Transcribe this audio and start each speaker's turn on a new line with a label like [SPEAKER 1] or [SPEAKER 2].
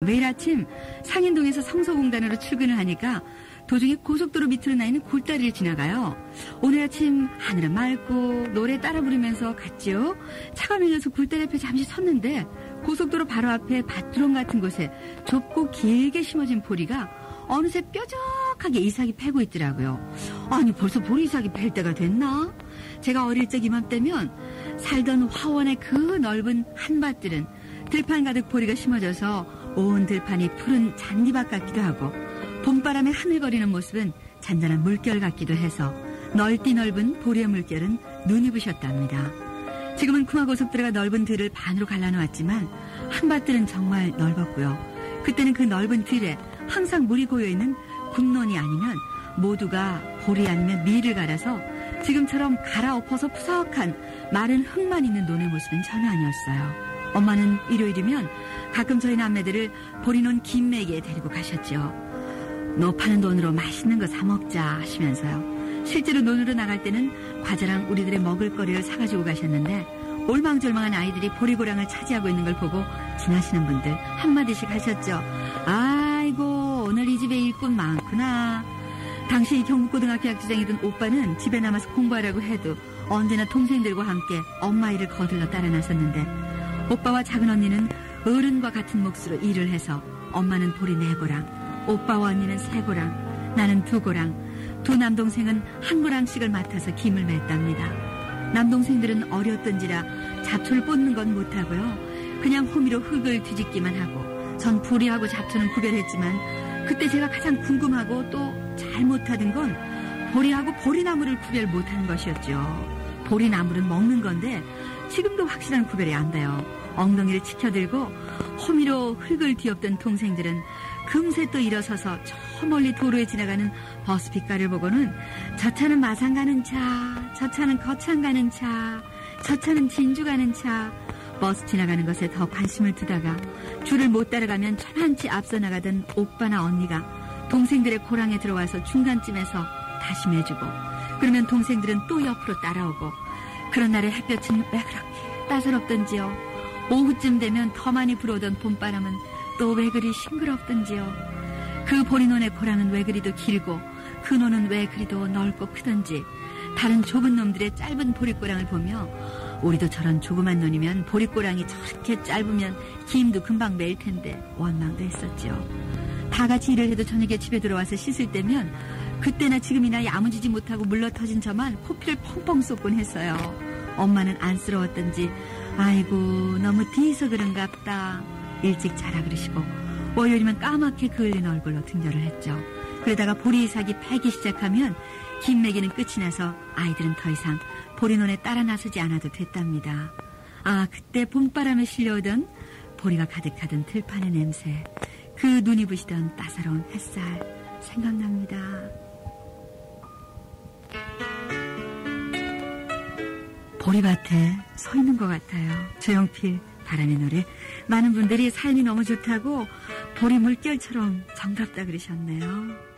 [SPEAKER 1] 매일 아침 상인동에서 성서공단으로 출근을 하니까 도중에 고속도로 밑으로 나 있는 굴다리를 지나가요. 오늘 아침 하늘은 맑고 노래 따라 부르면서 갔죠. 차가 밀려서 굴다리 앞에 잠시 섰는데 고속도로 바로 앞에 밭두렁 같은 곳에 좁고 길게 심어진 보리가 어느새 뾰족하게 이삭이 패고 있더라고요. 아니 벌써 보리 이삭이 팰 때가 됐나? 제가 어릴 적 이맘때면 살던 화원의 그 넓은 한밭들은 들판 가득 보리가 심어져서 온 들판이 푸른 잔디밭 같기도 하고 봄바람에 하늘거리는 모습은 잔잔한 물결 같기도 해서 넓디 넓은 보리의 물결은 눈이 부셨답니다. 지금은 kum화고속도로가 넓은 들을 반으로 갈라놓았지만 한밭들은 정말 넓었고요. 그때는 그 넓은 들에 항상 물이 고여있는 군논이 아니면 모두가 보리 아니면 밀을 갈아서 지금처럼 갈아엎어서 푸석한 마른 흙만 있는 논의 모습은 전혀 아니었어요. 엄마는 일요일이면 가끔 저희 남매들을 보리논 김매기에 데리고 가셨죠. 너 파는 돈으로 맛있는 거 사 먹자 하시면서요. 실제로 논으로 나갈 때는 과자랑 우리들의 먹을거리를 사가지고 가셨는데 올망졸망한 아이들이 보리고랑을 차지하고 있는 걸 보고 지나시는 분들 한마디씩 하셨죠. 아이고 오늘 이 집에 일꾼 많구나. 당시 경북고등학교 학교장이던 오빠는 집에 남아서 공부하라고 해도 언제나 동생들과 함께 엄마 일을 거들러 따라 나섰는데 오빠와 작은 언니는 어른과 같은 몫으로 일을 해서 엄마는 보리 4고랑, 오빠와 언니는 3고랑, 나는 2고랑, 두 남동생은 1고랑씩을 맡아서 김을 맸답니다. 남동생들은 어렸던지라 잡초를 뽑는 건 못하고요. 그냥 호미로 흙을 뒤집기만 하고 전 보리하고 잡초는 구별했지만 그때 제가 가장 궁금하고 또 잘 못하던 건 보리하고 보리나무를 구별 못하는 것이었죠. 보리나무는 먹는 건데 지금도 확실한 구별이 안 돼요. 엉덩이를 치켜들고 호미로 흙을 뒤엎던 동생들은 금세 또 일어서서 저 멀리 도로에 지나가는 버스빛깔을 보고는 저 차는 마산 가는 차, 저 차는 거창 가는 차, 저 차는 진주 가는 차. 버스 지나가는 것에 더 관심을 두다가 줄을 못 따라가면 천한치 앞서 나가던 오빠나 언니가 동생들의 고랑에 들어와서 중간쯤에서 다시 매주고 그러면 동생들은 또 옆으로 따라오고 그런 날의 햇볕은 왜 그렇게 따사롭던지요. 오후쯤 되면 더 많이 불어오던 봄바람은 또 왜 그리 싱그럽던지요. 그 보리논의 고랑은 왜 그리도 길고 그 논은 왜 그리도 넓고 크던지 다른 좁은 놈들의 짧은 보릿고랑을 보며 우리도 저런 조그만 논이면 보릿고랑이 저렇게 짧으면 김도 금방 매일 텐데 원망도 했었죠. 다 같이 일을 해도 저녁에 집에 들어와서 씻을 때면 그때나 지금이나 야무지지 못하고 물러터진 저만 코피를 펑펑 쏟곤 했어요. 엄마는 안쓰러웠던지 아이고 너무 뒤서 그런갑다 일찍 자라 그러시고 월요일이면 까맣게 그을린 얼굴로 등교를 했죠. 그러다가 보리 이삭이 패기 시작하면 김 매기는 끝이 나서 아이들은 더 이상 보리논에 따라 나서지 않아도 됐답니다. 아 그때 봄바람에 실려오던 보리가 가득하던 들판의 냄새 그 눈이 부시던 따사로운 햇살 생각납니다. 보리밭에 서 있는 것 같아요. 조용필 바람의 노래. 많은 분들이 삶이 너무 좋다고 보리 물결처럼 정답다 그러셨네요.